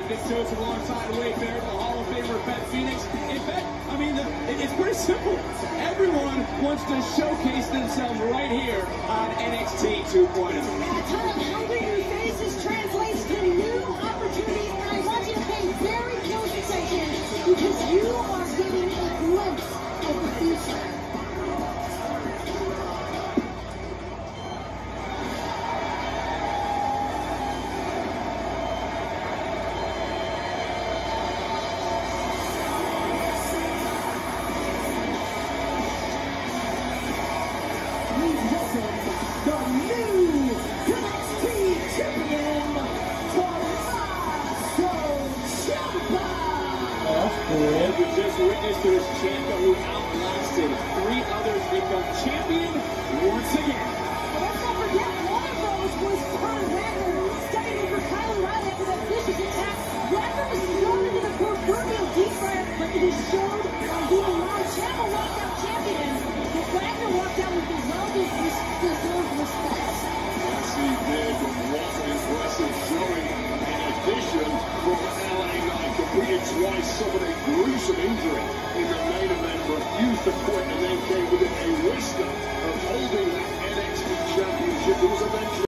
Nick Jones alongside Wade Barrett, the Hall of Famer Beth Phoenix. In fact, I mean, it's pretty simple. Everyone wants to showcase themselves right here on NXT 2.0. And a ton of hungry new faces translates to new opportunities, and I want you to pay very close attention because you are getting a glimpse of the future. The new NXT champion, Tommaso Ciampa. We just witnessed this Ciampa who outlasted 3 others become champion once again. But let's not forget, one of those was Kurt Wagner, stepping in for Kyle O'Reilly after that vicious attack. Wagner was thrown into the proverbial deep fryer, but it is showed by being allowed. Ciampa walked out champion, but Wagner walked out with deserved respect. Yes, he did. What an impressive showing. In addition, from LA Knight, completed twice, suffered a gruesome injury in the main event, refused to quit, and then came within a whisker of holding that NXT championship. It was eventually